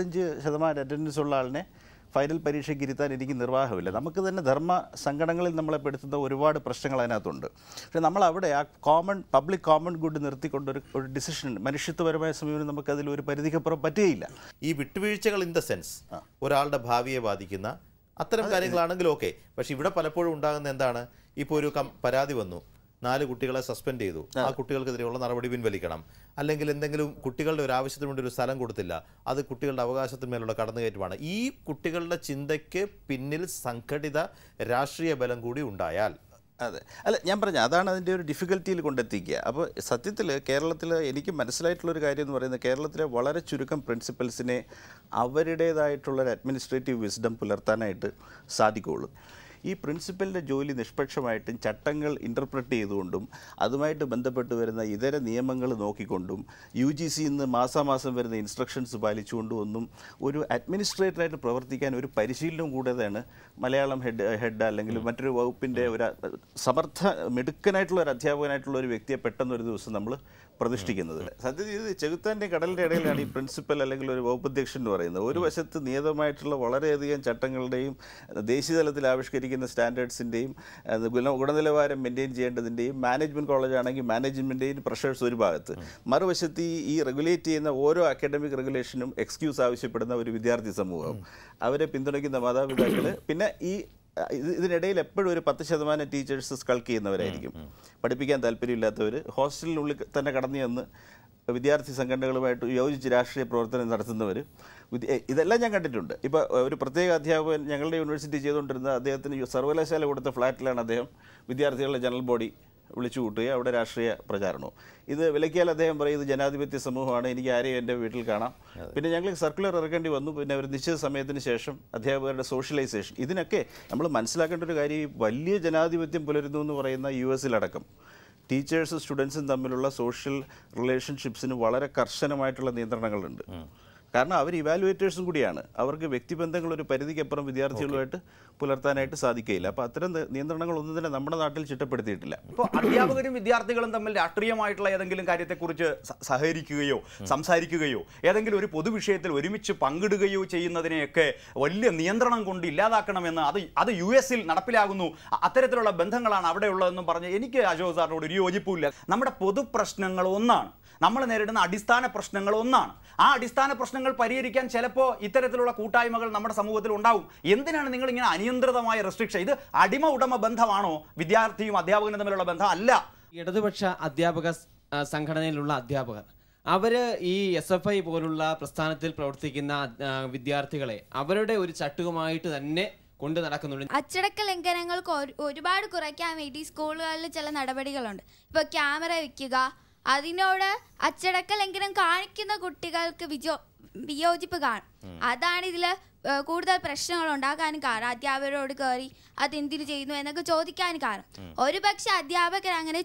45% അറ്റൻഡൻസ് ഉള്ള ആളിനെ ഫൈനൽ പരീക്ഷയ്ക്ക് ഇരുത്താൻ എനിക്ക് നിർവാഹമില്ല. നമുക്ക് തന്നെ ധർമ്മ സങ്കടങ്ങളിൽ നമ്മളെ പെടുത്തുന്ന ഒരുപാട് പ്രശ്നങ്ങൾ അതിനകത്തുണ്ട്. പക്ഷേ നമ്മളവിടെ ആ പബ്ലിക് കോമൺ ഗുഡ് നിർത്തിക്കൊണ്ടൊരു ഡിസിഷൻ, മനുഷ്യത്വപരമായ സമീപനം നമുക്കതിൽ ഒരു പരിധിക്കപ്പുറം പറ്റുകയില്ല. ഈ വിട്ടുവീഴ്ചകൾ ഇൻ ദ സെൻസ് ഒരാളുടെ ഭാവിയെ ബാധിക്കുന്ന അത്തരം കാര്യങ്ങളാണെങ്കിലും ഓക്കെ. പക്ഷെ ഇവിടെ പലപ്പോഴും ഉണ്ടാകുന്ന എന്താണ്, ഇപ്പോൾ ഒരു പരാതി വന്നു, 4 കുട്ടികളെ സസ്പെൻഡ് ചെയ്തു, ആ കുട്ടികൾക്കെതിരെയുള്ള നടപടി പിൻവലിക്കണം, അല്ലെങ്കിൽ എന്തെങ്കിലും കുട്ടികളുടെ ഒരു ആവശ്യത്തിന് വേണ്ടി ഒരു സ്ഥലം കൊടുത്തില്ല, അത് കുട്ടികളുടെ അവകാശത്തിന്മേലുള്ള കടന്നുകയറ്റമാണ്. ഈ കുട്ടികളുടെ ചിന്തയ്ക്ക് പിന്നിൽ സംഘടിത രാഷ്ട്രീയ ബലം കൂടി ഉണ്ടായാൽ, അതെ, അല്ല, ഞാൻ പറഞ്ഞ അതാണ് അതിൻ്റെ ഒരു ഡിഫിക്കൽറ്റിയിൽ കൊണ്ടെത്തിക്കുക. അപ്പോൾ സത്യത്തിൽ കേരളത്തിൽ എനിക്ക് മനസ്സിലായിട്ടുള്ളൊരു കാര്യം എന്ന് പറയുന്നത്, കേരളത്തിലെ വളരെ ചുരുക്കം പ്രിൻസിപ്പൽസിനെ അവരുടേതായിട്ടുള്ളൊരു അഡ്മിനിസ്ട്രേറ്റീവ് വിസ്ഡം പുലർത്താനായിട്ട് സാധിക്കുകയുള്ളൂ. ഈ പ്രിൻസിപ്പലിൻ്റെ ജോലി നിഷ്പക്ഷമായിട്ടും ചട്ടങ്ങൾ ഇൻ്റർപ്രറ്റ് ചെയ്തുകൊണ്ടും അതുമായിട്ട് ബന്ധപ്പെട്ട് വരുന്ന ഇതര നിയമങ്ങൾ നോക്കിക്കൊണ്ടും UGC നിന്ന് മാസാമാസം വരുന്ന ഇൻസ്ട്രക്ഷൻസ് പാലിച്ചുകൊണ്ടും ഒന്നും ഒരു അഡ്മിനിസ്ട്രേറ്ററായിട്ട് പ്രവർത്തിക്കാൻ ഒരു പരിശീലനം കൂടാതെയാണ് മലയാളം ഹെഡ് അല്ലെങ്കിൽ മറ്റൊരു വകുപ്പിൻ്റെ ഒരു മിടുക്കനായിട്ടുള്ള ഒരു അധ്യാപകനായിട്ടുള്ള ഒരു വ്യക്തിയെ പെട്ടെന്നൊരു ദിവസം നമ്മൾ പ്രതിഷ്ഠിക്കുന്നത്. സത്യത്തിൽ ഇത് ചെകുത്താൻ്റെയും കടലിൻ്റെ ഇടയിലാണ് ഈ പ്രിൻസിപ്പൽ അല്ലെങ്കിൽ ഒരു വകുപ്പ് അധ്യക്ഷൻ എന്ന് പറയുന്നത്. ഒരു വശത്ത് നിയതമായിട്ടുള്ള വളരെയധികം ചട്ടങ്ങളുടെയും ദേശീയ തലത്തിൽ ആവിഷ്കരിക്കുന്ന സ്റ്റാൻഡേർഡ്സിൻ്റെയും ഗുണനിലവാരം മെയിൻറ്റെയിൻ ചെയ്യേണ്ടതിൻ്റെയും, മാനേജ്മെൻറ്റ് കോളേജാണെങ്കിൽ മാനേജ്മെൻറ്റിൻ്റെയും പ്രഷേഴ്സ് ഒരു ഭാഗത്ത്, മറുവശത്ത് ഈ റെഗുലേറ്റ് ചെയ്യുന്ന ഓരോ അക്കാഡമിക് റെഗുലേഷനും എക്സ്ക്യൂസ് ആവശ്യപ്പെടുന്ന ഒരു വിദ്യാർത്ഥി സമൂഹം, അവരെ പിന്തുണയ്ക്കുന്ന മാതാപിതാക്കൾ, പിന്നെ ഇതിനിടയിൽ എപ്പോഴും ഒരു 10% ടീച്ചേഴ്സ് സ്കൾക്ക് ചെയ്യുന്നവരായിരിക്കും, പഠിപ്പിക്കാൻ താല്പര്യമില്ലാത്തവർ, ഹോസ്റ്റലിനുള്ളിൽ തന്നെ കടന്നു ചെന്ന് വിദ്യാർത്ഥി സംഘടനകളുമായിട്ട് യോജിച്ച് രാഷ്ട്രീയ പ്രവർത്തനം നടത്തുന്നവർ. ഇതെല്ലാം ഞാൻ കണ്ടിട്ടുണ്ട്. ഇപ്പോൾ ഒരു പ്രത്യേക അധ്യാപകൻ ഞങ്ങളുടെ യൂണിവേഴ്സിറ്റി ചെയ്തുകൊണ്ടിരുന്ന അദ്ദേഹത്തിന് സർവകലാശാല കൊടുത്ത ഫ്ലാറ്റിലാണ് അദ്ദേഹം വിദ്യാർത്ഥികളുടെ ജനറൽ ബോഡി വിളിച്ചു കൂട്ടുകയും അവിടെ രാഷ്ട്രീയ പ്രചാരണവും. ഇത് വിലക്കിയാൽ അദ്ദേഹം പറയും ഇത് ജനാധിപത്യ സമൂഹമാണ്, എനിക്ക് ആരെയും എൻ്റെ വീട്ടിൽ കാണാം. പിന്നെ ഞങ്ങൾ സർക്കുലർ ഇറക്കേണ്ടി വന്നു. പിന്നെ ഒരു നിശ്ചിത സമയത്തിന് ശേഷം അധ്യാപകരുടെ സോഷ്യലൈസേഷൻ. ഇതിനൊക്കെ നമ്മൾ മനസ്സിലാക്കേണ്ട ഒരു കാര്യം, വലിയ ജനാധിപത്യം പുലരുന്നു എന്ന് പറയുന്ന US-ലടക്കം ടീച്ചേഴ്സും സ്റ്റുഡൻസും തമ്മിലുള്ള സോഷ്യൽ റിലേഷൻഷിപ്സിന് വളരെ കർശനമായിട്ടുള്ള നിയന്ത്രണങ്ങളുണ്ട്. കാരണം അവർ ഇവാലുവേറ്റേഴ്സും കൂടിയാണ്. അവർക്ക് വ്യക്തിബന്ധങ്ങൾ ഒരു പരിധിക്കപ്പുറം വിദ്യാർത്ഥികളുമായിട്ട് പുലർത്താനായിട്ട് സാധിക്കുകയില്ല. അപ്പോൾ അത്തരം നിയന്ത്രണങ്ങളൊന്നും തന്നെ നമ്മുടെ നാട്ടിൽ ചിട്ടപ്പെടുത്തിയിട്ടില്ല. ഇപ്പോൾ അധ്യാപകരും വിദ്യാർത്ഥികളും തമ്മിൽ രാഷ്ട്രീയമായിട്ടുള്ള ഏതെങ്കിലും കാര്യത്തെക്കുറിച്ച് സഹകരിക്കുകയോ സംസാരിക്കുകയോ ഏതെങ്കിലും ഒരു പൊതുവിഷയത്തിൽ ഒരുമിച്ച് പങ്കിടുകയോ ചെയ്യുന്നതിനെയൊക്കെ വലിയ നിയന്ത്രണം കൊണ്ട് ഇല്ലാതാക്കണമെന്ന് അത് US-ൽ നടപ്പിലാകുന്നു, അത്തരത്തിലുള്ള ബന്ധങ്ങളാണ് അവിടെ ഉള്ളതെന്നും പറഞ്ഞ് എനിക്ക് അശോക് സാറിനോട് ഒരു യോജിപ്പില്ല. നമ്മുടെ പൊതുപ്രശ്നങ്ങൾ ഒന്നാണ്, നമ്മൾ നേരിടുന്ന അടിസ്ഥാന പ്രശ്നങ്ങൾ ഒന്നാണ്. ആ അടിസ്ഥാന പ്രശ്നങ്ങൾ പരിഹരിക്കാൻ ചിലപ്പോൾ ഇത്തരത്തിലുള്ള കൂട്ടായ്മകൾ നമ്മുടെ സമൂഹത്തിൽ ഉണ്ടാവും. എന്തിനാണ് നിങ്ങൾ ഇങ്ങനെ അനിയന്ത്രിതമായ റെസ്ട്രിക്ഷൻ? ഇത് അടിമ ഉടമ ബന്ധമാണോ വിദ്യാർത്ഥിയും അധ്യാപകനും തമ്മിലുള്ള ബന്ധം? അല്ല. ഇടതുപക്ഷ അധ്യാപക സംഘടനയിലുള്ള അധ്യാപകർ അവർ ഈ SFI പോലുള്ള പ്രസ്ഥാനത്തിൽ പ്രവർത്തിക്കുന്ന വിദ്യാർത്ഥികളെ അവരുടെ ഒരു ചട്ടുകമായിട്ട് തന്നെ കൊണ്ട് നടക്കുന്നുണ്ട്. അച്ചടക്ക ലംഘനങ്ങൾക്ക് ഒരുപാട് കുറയ്ക്കാൻ വേണ്ടി സ്കൂളുകളിൽ ചില നടപടികളുണ്ട്. ഇപ്പോൾ ക്യാമറ വയ്ക്കുക, അതിനോട് അച്ചടക്ക ലംഘനം കാണിക്കുന്ന കുട്ടികൾക്ക് വിയോജിപ്പ് കാണും. അതാണ് ഇതിൽ കൂടുതൽ പ്രശ്നങ്ങൾ ഉണ്ടാകാനും കാരണം. അധ്യാപകരോട് കയറി അതെന്തിനു ചെയ്യുന്നു എന്നൊക്കെ ചോദിക്കാൻ കാരണം. ഒരു പക്ഷെ അധ്യാപകർ അങ്ങനെ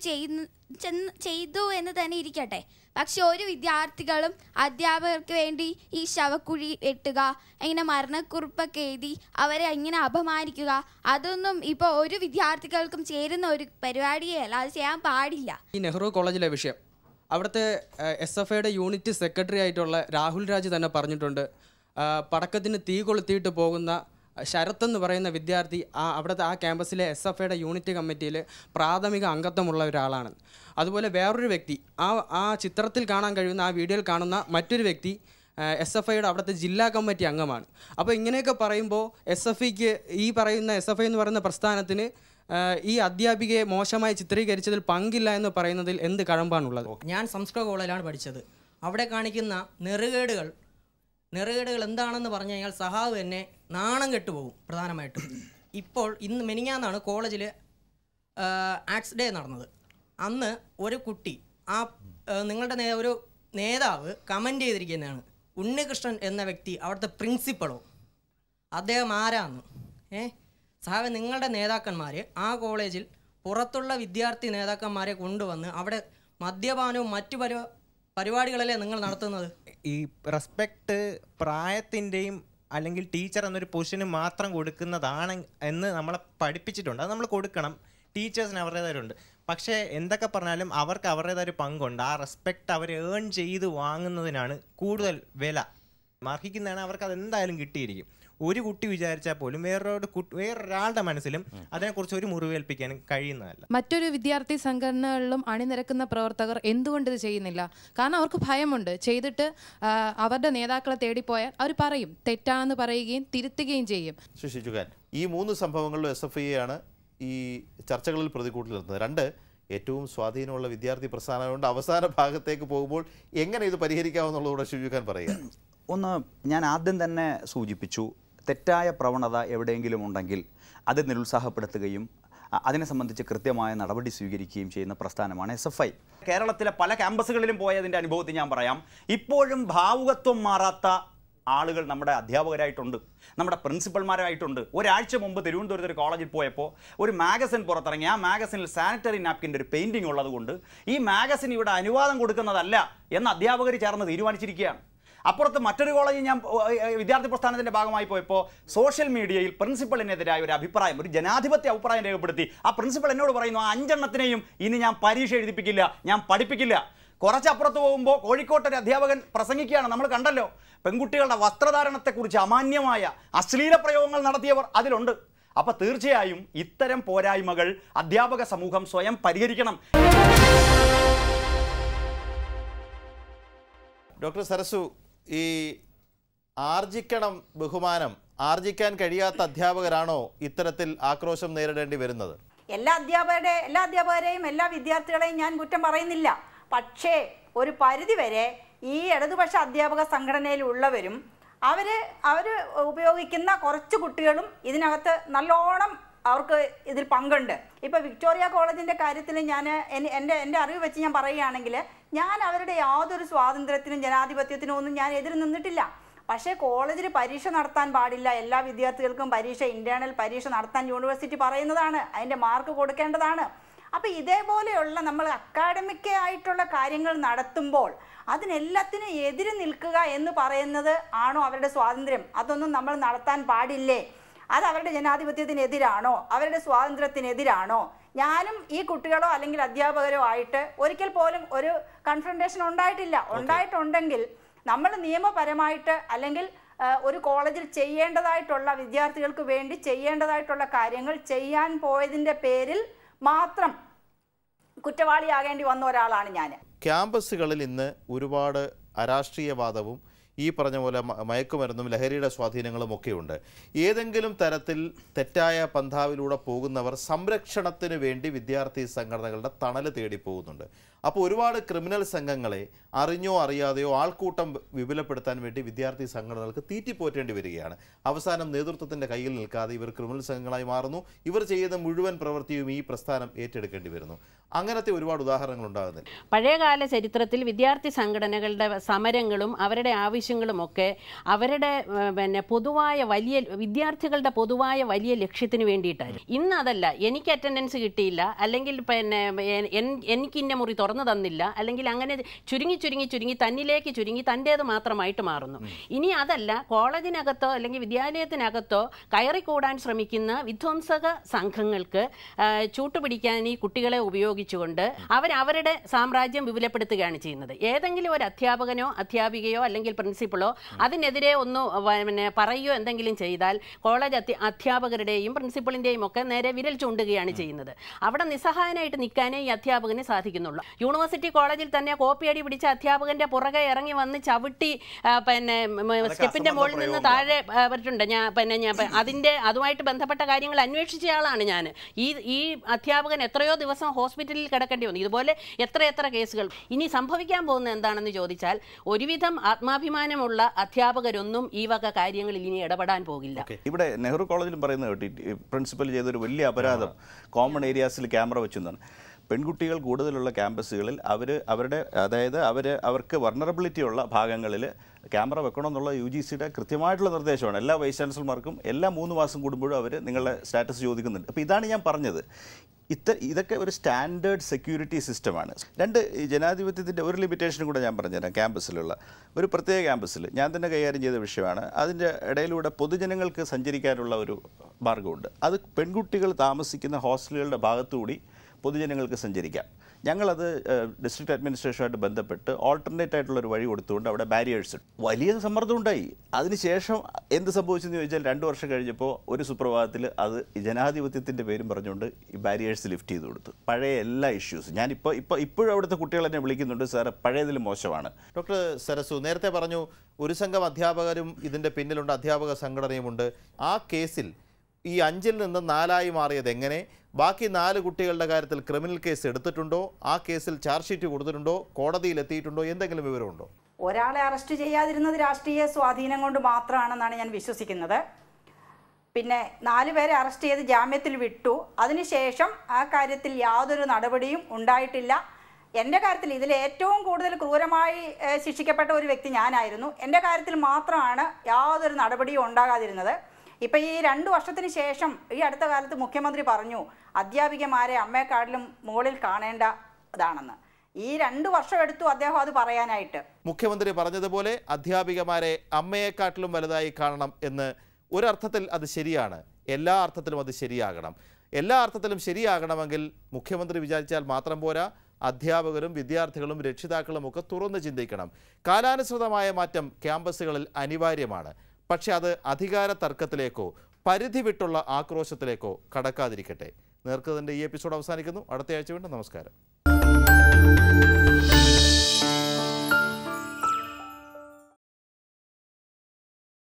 ചെയ്തു എന്ന് തന്നെ ഇരിക്കട്ടെ, പക്ഷെ ഒരു വിദ്യാർത്ഥികളും അധ്യാപകർക്ക് വേണ്ടി ഈ ശവക്കുഴി വെട്ടുക, ഇങ്ങനെ മരണക്കുറിപ്പൊക്കെ എഴുതി അവരെ ഇങ്ങനെ അപമാനിക്കുക, അതൊന്നും ഇപ്പോൾ ഒരു വിദ്യാർത്ഥികൾക്കും ചേരുന്ന ഒരു പരിപാടിയേ അല്ല, അത് ചെയ്യാൻ പാടില്ല. ഈ നെഹ്റു കോളേജിലെ വിഷയം, അവിടുത്തെ SFIയുടെ യൂണിറ്റ് സെക്രട്ടറി ആയിട്ടുള്ള രാഹുൽ രാജ് തന്നെ പറഞ്ഞിട്ടുണ്ട്, പടക്കത്തിന് തീ കൊളുത്തിയിട്ട് പോകുന്ന ശരത്ത് എന്ന് പറയുന്ന വിദ്യാർത്ഥി അവിടുത്തെ ആ ക്യാമ്പസിലെ SFIയുടെ യൂണിറ്റ് കമ്മിറ്റിയിൽ പ്രാഥമിക അംഗത്വമുള്ള ഒരാളാണ്. അതുപോലെ വേറൊരു വ്യക്തി ആ ചിത്രത്തിൽ കാണാൻ കഴിയുന്ന ആ വീഡിയോയിൽ കാണുന്ന മറ്റൊരു വ്യക്തി SFIയുടെ അവിടുത്തെ ജില്ലാ കമ്മിറ്റി അംഗമാണ്. അപ്പോൾ ഇങ്ങനെയൊക്കെ പറയുമ്പോൾ SFIക്ക് ഈ പറയുന്ന SFI എന്ന് പറയുന്ന പ്രസ്ഥാനത്തിന് ഈ അധ്യാപികയെ മോശമായി ചിത്രീകരിച്ചതിൽ പങ്കില്ല എന്ന് പറയുന്നതിൽ എന്ത് കഴമ്പാണുള്ളത്? ഞാൻ സംസ്കൃത കോളേജിലാണ് പഠിച്ചത്. അവിടെ കാണിക്കുന്ന നെറുകേടുകൾ എന്താണെന്ന് പറഞ്ഞു കഴിഞ്ഞാൽ സഹാവ് തന്നെ നാണം കെട്ടുപോകും പ്രധാനമായിട്ടും. ഇപ്പോൾ ഇന്ന് മെനിങ്ങാന്നാണ് കോളേജിൽ ആർട്സ് ഡേ നടന്നത്. അന്ന് ഒരു കുട്ടി നിങ്ങളുടെ ഒരു നേതാവ് കമൻറ്റ് ചെയ്തിരിക്കുന്നതാണ്, ഉണ്ണികൃഷ്ണൻ എന്ന വ്യക്തി അവിടുത്തെ പ്രിൻസിപ്പളോ അദ്ദേഹം ആരാന്ന്. സഹാവ് നിങ്ങളുടെ നേതാക്കന്മാർ ആ കോളേജിൽ പുറത്തുള്ള വിദ്യാർത്ഥി നേതാക്കന്മാരെ കൊണ്ടുവന്ന് അവിടെ മദ്യപാനവും മറ്റു പരിപാടികളല്ലേ നിങ്ങൾ നടത്തുന്നത്? ഈ റെസ്പെക്റ്റ് പ്രായത്തിൻ്റെയും അല്ലെങ്കിൽ ടീച്ചർ എന്നൊരു പൊസിഷന് മാത്രം കൊടുക്കുന്നതാണ് എന്ന് നമ്മളെ പഠിപ്പിച്ചിട്ടുണ്ട്. അത് നമ്മൾ കൊടുക്കണം. ടീച്ചേഴ്സിന് അവരുടേതായുണ്ട്. പക്ഷേ എന്തൊക്കെ പറഞ്ഞാലും അവർക്ക് അവരുടേതായൊരു പങ്കുണ്ട്. ആ റെസ്പെക്റ്റ് അവർ ഏൺ ചെയ്ത് വാങ്ങുന്നതിനാണ് കൂടുതൽ വില. അർഹിക്കുന്നതാണ് അവർക്ക് അതെന്തായാലും കിട്ടിയിരിക്കും. ഒരു കുട്ടി വിചാരിച്ചാൽ പോലും വേറൊരാളുടെ മനസ്സിലും അതിനെക്കുറിച്ച് ഒരു മുറിവേൽപ്പിക്കാൻ കഴിയുന്നതല്ല. മറ്റൊരു വിദ്യാർത്ഥി സംഘടനകളിലും അണിനിരക്കുന്ന പ്രവർത്തകർ എന്തുകൊണ്ട് ഇത് ചെയ്യുന്നില്ല? കാരണം അവർക്ക് ഭയമുണ്ട്. ചെയ്തിട്ട് അവരുടെ നേതാക്കളെ തേടിപ്പോയാൽ അവർ പറയും, തെറ്റാണെന്ന് പറയുകയും തിരുത്തുകയും ചെയ്യും. ശിശുകാൻ, ഈ 3 സംഭവങ്ങളിലും SFIയാണ് ഈ ചർച്ചകളിൽ പ്രതികൂട്ടിൽ നിർത്തുന്നത്. 2, ഏറ്റവും സ്വാധീനമുള്ള വിദ്യാർത്ഥി പ്രസ്ഥാനമുണ്ട്. അവസാന ഭാഗത്തേക്ക് പോകുമ്പോൾ എങ്ങനെ ഇത് പരിഹരിക്കാമെന്നുള്ളതൂടെ ശിശുകാൻ പറയുക. ഒന്ന്, ഞാൻ ആദ്യം തന്നെ സൂചിപ്പിച്ചു, തെറ്റായ പ്രവണത എവിടെയെങ്കിലും ഉണ്ടെങ്കിൽ അത് നിരുത്സാഹപ്പെടുത്തുകയും അതിനെ സംബന്ധിച്ച് കൃത്യമായ നടപടി സ്വീകരിക്കുകയും ചെയ്യുന്ന പ്രസ്ഥാനമാണ് SFI. കേരളത്തിലെ പല ക്യാമ്പസുകളിലും പോയതിൻ്റെ അനുഭവത്തിൽ ഞാൻ പറയാം, ഇപ്പോഴും ഭാവുകത്വം മാറാത്ത ആളുകൾ നമ്മുടെ അധ്യാപകരായിട്ടുണ്ട്, നമ്മുടെ പ്രിൻസിപ്പൽമാരായിട്ടുണ്ട്. ഒരാഴ്ച മുമ്പ് തിരുവനന്തപുരത്ത് ഒരു കോളേജിൽ പോയപ്പോൾ ഒരു മാഗസിൻ പുറത്തിറങ്ങി. ആ മാഗസിനിൽ സാനിറ്ററി നാപ്കിൻ്റെ ഒരു പെയിൻറ്റിംഗ് ഉള്ളതുകൊണ്ട് ഈ മാഗസിൻ ഇവിടെ അനുവാദം കൊടുക്കുന്നതല്ല എന്ന് അധ്യാപകർ ചേർന്ന് തീരുമാനിച്ചിരിക്കുകയാണ്. അപ്പുറത്ത് മറ്റൊരു കോളേജിൽ ഞാൻ വിദ്യാർത്ഥി പ്രസ്ഥാനത്തിൻ്റെ ഭാഗമായി പോയപ്പോൾ സോഷ്യൽ മീഡിയയിൽ പ്രിൻസിപ്പളിനെതിരായ ഒരു അഭിപ്രായം, ഒരു ജനാധിപത്യ അഭിപ്രായം രേഖപ്പെടുത്തി. ആ പ്രിൻസിപ്പൾ എന്നോട് പറയുന്നു, ആ 5 എണ്ണത്തിനെയും ഇനി ഞാൻ പരീക്ഷ എഴുതിപ്പിക്കില്ല, ഞാൻ പഠിപ്പിക്കില്ല. കുറച്ചപ്പുറത്ത് പോകുമ്പോൾ കോഴിക്കോട്ടൊരു അധ്യാപകൻ പ്രസംഗിക്കുകയാണ്, നമ്മൾ കണ്ടല്ലോ, പെൺകുട്ടികളുടെ വസ്ത്രധാരണത്തെക്കുറിച്ച് അമാന്യമായ അശ്ലീല പ്രയോഗങ്ങൾ നടത്തിയവർ അതിലുണ്ട്. അപ്പോൾ തീർച്ചയായും ഇത്തരം പോരായ്മകൾ അധ്യാപക സമൂഹം സ്വയം പരിഹരിക്കണം. ഡോക്ടർ സരസു, ഈ ആർജിക്കണം ബഹുമാനം ആർജിക്കാൻ കഴിയാത്ത അധ്യാപകരാണോ ഇത്തരത്തിൽ ആക്രോശം നേരിടേണ്ടി വരുന്നത്? എല്ലാ അധ്യാപകരെയും എല്ലാ വിദ്യാർത്ഥികളെയും ഞാൻ കുറ്റം പറയുന്നില്ല. പക്ഷേ ഒരു പരിധിവരെ ഈ ഇടതുപക്ഷ അധ്യാപക സംഘടനയിലുള്ളവരും അവർ ഉപയോഗിക്കുന്ന കുറച്ച് കുട്ടികളും ഇതിനകത്ത് നല്ലോണം അവർക്ക് ഇതിൽ പങ്കുണ്ട്. ഇപ്പോൾ വിക്ടോറിയ കോളേജിൻ്റെ കാര്യത്തിൽ ഞാൻ എൻ്റെ അറിവ് വെച്ച് ഞാൻ പറയുകയാണെങ്കിൽ, ഞാൻ അവരുടെ യാതൊരു സ്വാതന്ത്ര്യത്തിനും ജനാധിപത്യത്തിനും ഒന്നും ഞാൻ എതിര് നിന്നിട്ടില്ല. പക്ഷേ കോളേജിൽ പരീക്ഷ നടത്താൻ പാടില്ല, എല്ലാ വിദ്യാർത്ഥികൾക്കും ഇൻറ്റേർണൽ പരീക്ഷ നടത്താൻ യൂണിവേഴ്സിറ്റി പറയുന്നതാണ്, അതിൻ്റെ മാർക്ക് കൊടുക്കേണ്ടതാണ്. അപ്പോൾ ഇതേപോലെയുള്ള നമ്മൾ അക്കാഡമിക് ആയിട്ടുള്ള കാര്യങ്ങൾ നടത്തുമ്പോൾ അതിനെല്ലാത്തിനും എതിര് നിൽക്കുക എന്ന് പറയുന്നത് ആണോ അവരുടെ സ്വാതന്ത്ര്യം? അതൊന്നും നമ്മൾ നടത്താൻ പാടില്ലേ? അത് അവരുടെ ജനാധിപത്യത്തിനെതിരാണോ? അവരുടെ സ്വാതന്ത്ര്യത്തിനെതിരാണോ? ഞാനും ഈ കുട്ടികളോ അല്ലെങ്കിൽ അധ്യാപകരോ ആയിട്ട് ഒരിക്കൽ പോലും ഒരു കൺഫ്രണ്ടേഷൻ ഉണ്ടായിട്ടില്ല. ഉണ്ടായിട്ടുണ്ടെങ്കിൽ നമ്മൾ നിയമപരമായിട്ട് അല്ലെങ്കിൽ ഒരു കോളേജിൽ ചെയ്യേണ്ടതായിട്ടുള്ള വിദ്യാർത്ഥികൾക്ക് വേണ്ടി ചെയ്യേണ്ടതായിട്ടുള്ള കാര്യങ്ങൾ ചെയ്യാൻ പോയതിൻ്റെ പേരിൽ മാത്രം കുറ്റവാളിയാകേണ്ടി വന്ന ഒരാളാണ് ഞാൻ. ക്യാമ്പസുകളിൽ ഇന്ന് ഒരുപാട് അരാഷ്ട്രീയവാദവും ഈ പറഞ്ഞ പോലെ മയക്കുമരുന്നും ലഹരിയുടെ സ്വാധീനങ്ങളും ഒക്കെയുണ്ട്. ഏതെങ്കിലും തരത്തിൽ തെറ്റായ പന്ഥാവിലൂടെ പോകുന്നവർ സംരക്ഷണത്തിന് വേണ്ടി വിദ്യാർത്ഥി സംഘടനകളുടെ തണൽ തേടി പോകുന്നുണ്ട്. അപ്പോൾ ഒരുപാട് ക്രിമിനൽ സംഘങ്ങളെ അറിഞ്ഞോ അറിയാതെയോ ആൾക്കൂട്ടം വിപുലപ്പെടുത്താൻ വേണ്ടി വിദ്യാർത്ഥി സംഘടനകൾക്ക് തീറ്റിപ്പോറ്റേണ്ടി വരികയാണ്. അവസാനം നേതൃത്വത്തിൻ്റെ കയ്യിൽ നിൽക്കാതെ ഇവർ ക്രിമിനൽ സംഘങ്ങളായി മാറുന്നു. ഇവർ ചെയ്യുന്ന മുഴുവൻ പ്രവൃത്തിയും ഈ പ്രസ്ഥാനം ഏറ്റെടുക്കേണ്ടി വരുന്നു. അങ്ങനത്തെ ഒരുപാട് ഉദാഹരണങ്ങൾ ഉണ്ടാകുന്നില്ല. പഴയകാല ചരിത്രത്തിൽ വിദ്യാർത്ഥി സംഘടനകളുടെ സമരങ്ങളും അവരുടെ ആവശ്യങ്ങളുമൊക്കെ അവരുടെ പൊതുവായ വിദ്യാർത്ഥികളുടെ പൊതുവായ വലിയ ലക്ഷ്യത്തിന് വേണ്ടിയിട്ടായിരുന്നു. ഇന്ന് അതല്ല, എനിക്ക് അറ്റൻഡൻസ് കിട്ടിയില്ല, അല്ലെങ്കിൽ എനിക്ക് ഇന്ന മുറി തുറന്നു തന്നില്ല, അല്ലെങ്കിൽ അങ്ങനെ ചുരുങ്ങി തന്നിലേക്ക് ചുരുങ്ങി തൻ്റേത് മാത്രമായിട്ട് മാറുന്നു. ഇനി അതല്ല, കോളേജിനകത്തോ അല്ലെങ്കിൽ വിദ്യാലയത്തിനകത്തോ കയറിക്കൂടാൻ ശ്രമിക്കുന്ന വിധ്വംസക സംഘങ്ങൾക്ക് ചൂട്ടുപിടിക്കാൻ ഈ കുട്ടികളെ ഉപയോഗിച്ച് ഉപയോഗിച്ചുകൊണ്ട് അവരവരുടെ സാമ്രാജ്യം വിപുലപ്പെടുത്തുകയാണ് ചെയ്യുന്നത്. ഏതെങ്കിലും ഒരു അധ്യാപകനോ അധ്യാപികയോ അല്ലെങ്കിൽ പ്രിൻസിപ്പളോ അതിനെതിരെ ഒന്ന് പറയുകയോ എന്തെങ്കിലും ചെയ്താൽ കോളേജ് അധ്യാപകരുടെയും പ്രിൻസിപ്പളിൻ്റെയും ഒക്കെ നേരെ വിരൽ ചൂണ്ടുകയാണ് ചെയ്യുന്നത്. അവിടെ നിസ്സഹായനായിട്ട് നിൽക്കാനേ ഈ അധ്യാപകന് സാധിക്കുന്നുള്ളൂ. യൂണിവേഴ്സിറ്റി കോളേജിൽ തന്നെ കോപ്പിയടി പിടിച്ച അധ്യാപകന്റെ പുറകെ ഇറങ്ങി വന്ന് ചവിട്ടി സ്റ്റെപ്പിന്റെ മുകളിൽ നിന്ന് താഴെ പറ്റുണ്ട്. അതുമായിട്ട് ബന്ധപ്പെട്ട കാര്യങ്ങൾ അന്വേഷിച്ച ആളാണ് ഞാൻ. ഈ അധ്യാപകൻ എത്രയോ ദിവസം ഹോസ്പിറ്റലിൽ കിടക്കേണ്ടി വന്നു. ഇതുപോലെ എത്ര കേസുകൾ. ഇനി സംഭവിക്കാൻ പോകുന്നത് എന്താണെന്ന് ചോദിച്ചാൽ ഒരുവിധം ആത്മാഭിമാനമുള്ള അധ്യാപകരൊന്നും ഈ വക കാര്യങ്ങളിൽ ഇനി ഇടപെടാൻ പോകില്ല. ഇവിടെ നെഹ്റു കോളേജിലും പറയുന്നത് പ്രിൻസിപ്പൽ ചെയ്തൊരു വലിയ അപരാധം കോമൺ ഏരിയാസിൽ ക്യാമറ വെച്ചെന്നാണ്. പെൺകുട്ടികൾ കൂടുതലുള്ള ക്യാമ്പസുകളിൽ അവർക്ക് വൾനറബിലിറ്റി ഉള്ള ഭാഗങ്ങളിൽ ക്യാമറ വെക്കണമെന്നുള്ള UGCയുടെ കൃത്യമായിട്ടുള്ള നിർദ്ദേശമാണ്. എല്ലാ വൈസ് ചാൻസലർമാർക്കും എല്ലാ 3 മാസം കൂടുമ്പോഴും അവർ നിങ്ങളുടെ സ്റ്റാറ്റസ് ചോദിക്കുന്നുണ്ട്. അപ്പോൾ ഇതാണ് ഞാൻ പറഞ്ഞത്. ഇതൊക്കെ ഒരു സ്റ്റാൻഡേർഡ് സെക്യൂരിറ്റി സിസ്റ്റമാണ്. ഈ ജനാധിപത്യത്തിൻ്റെ ഒരു ലിമിറ്റേഷൻ കൂടെ ഞാൻ പറഞ്ഞുതരാം. ക്യാമ്പസിലുള്ള ഒരു പ്രത്യേക ക്യാമ്പസിൽ ഞാൻ തന്നെ കൈകാര്യം ചെയ്ത വിഷയമാണ്. അതിൻ്റെ ഇടയിലൂടെ പൊതുജനങ്ങൾക്ക് സഞ്ചരിക്കാനുള്ള ഒരു മാർഗമുണ്ട്. അത് പെൺകുട്ടികൾ താമസിക്കുന്ന ഹോസ്റ്റലുകളുടെ ഭാഗത്തുകൂടി പൊതുജനങ്ങൾക്ക് സഞ്ചരിക്കാം. ഞങ്ങളത് ഡിസ്ട്രിക്ട് അഡ്മിനിസ്ട്രേഷനുമായിട്ട് ബന്ധപ്പെട്ട് ഓൾട്ടർനേറ്റ് ആയിട്ടുള്ളൊരു വഴി കൊടുത്തുകൊണ്ട് അവിടെ ബാരിയേഴ്സ് വലിയ സമ്മർദ്ദം ഉണ്ടായി. അതിനുശേഷം എന്ത് സംഭവിച്ചെന്ന് ചോദിച്ചാൽ 2 വർഷം കഴിഞ്ഞപ്പോൾ ഒരു സുപ്രഭാതത്തിൽ അത് ജനാധിപത്യത്തിൻ്റെ പേരും പറഞ്ഞുകൊണ്ട് ഈ ബാരിയേഴ്സ് ലിഫ്റ്റ് ചെയ്ത് കൊടുത്തു. പഴയ എല്ലാ ഇഷ്യൂസും ഇപ്പോഴും അവിടുത്തെ കുട്ടികൾ എന്നെ വിളിക്കുന്നുണ്ട്, സാർ പഴയതിലും മോശമാണ്. ഡോക്ടർ സരസു നേരത്തെ പറഞ്ഞു ഒരു സംഘം അധ്യാപകരും ഇതിൻ്റെ പിന്നിലുണ്ട്, അധ്യാപക സംഘടനയുമുണ്ട്. ആ കേസിൽ ഈ 5-ൽ നിന്ന് 4 മാറിയത് എങ്ങനെ? ബാക്കി 4 കുട്ടികളുടെ കാര്യത്തിൽ ക്രിമിനൽ കേസ് എടുത്തിട്ടുണ്ടോ? ആ കേസിൽ ചാർജ് ഷീറ്റ് കൊടുത്തിട്ടുണ്ടോ? കോടതിയിൽ എത്തിയിട്ടുണ്ടോ? എന്തെങ്കിലും വിവരമുണ്ടോ? ഒരാളെ അറസ്റ്റ് ചെയ്യാതിരുന്നത് രാഷ്ട്രീയ സ്വാധീനം കൊണ്ട് മാത്രമാണെന്നാണ് ഞാൻ വിശ്വസിക്കുന്നത്. പിന്നെ 4 പേരെ അറസ്റ്റ് ചെയ്ത് ജാമ്യത്തിൽ വിട്ടു. അതിനുശേഷം ആ കാര്യത്തിൽ യാതൊരു നടപടിയും ഉണ്ടായിട്ടില്ല. എൻ്റെ കാര്യത്തിൽ ഇതിൽ ഏറ്റവും കൂടുതൽ ക്രൂരമായി ശിക്ഷിക്കപ്പെട്ട ഒരു വ്യക്തി ഞാനായിരുന്നു. എൻ്റെ കാര്യത്തിൽ മാത്രമാണ് യാതൊരു നടപടിയും ഉണ്ടാകാതിരുന്നത്. ഇപ്പം ഈ 2 വർഷത്തിന് ശേഷം ഈ അടുത്ത കാലത്ത് മുഖ്യമന്ത്രി പറഞ്ഞു അധ്യാപികമാരെ അമ്മയെക്കാട്ടിലും മുകളിൽ കാണേണ്ടതാണെന്ന്. ഈ 2 വർഷം എടുത്തു അദ്ദേഹം അത് പറയാനായിട്ട്. മുഖ്യമന്ത്രി പറഞ്ഞതുപോലെ അധ്യാപികമാരെ അമ്മയെക്കാട്ടിലും വലുതായി കാണണം എന്ന് ഒരർത്ഥത്തിൽ അത് ശരിയാണ്. എല്ലാ അർത്ഥത്തിലും അത് ശരിയാകണം. എല്ലാ അർത്ഥത്തിലും ശരിയാകണമെങ്കിൽ മുഖ്യമന്ത്രി വിചാരിച്ചാൽ മാത്രം പോരാ. അധ്യാപകരും വിദ്യാർത്ഥികളും രക്ഷിതാക്കളും ഒക്കെ തുറന്ന് ചിന്തിക്കണം. കാലാനുസൃതമായ മാറ്റം ക്യാമ്പസുകളിൽ അനിവാര്യമാണ്. പക്ഷെ അത് അധികാര തർക്കത്തിലേക്കോ പരിധി വിട്ടുള്ള ആക്രോശത്തിലേക്കോ കടക്കാതിരിക്കട്ടെ. നേർക്കതിൻ്റെ ഈ എപ്പിസോഡ് അവസാനിക്കുന്നു. അടുത്ത ആഴ്ച വീണ്ടും നമസ്കാരം.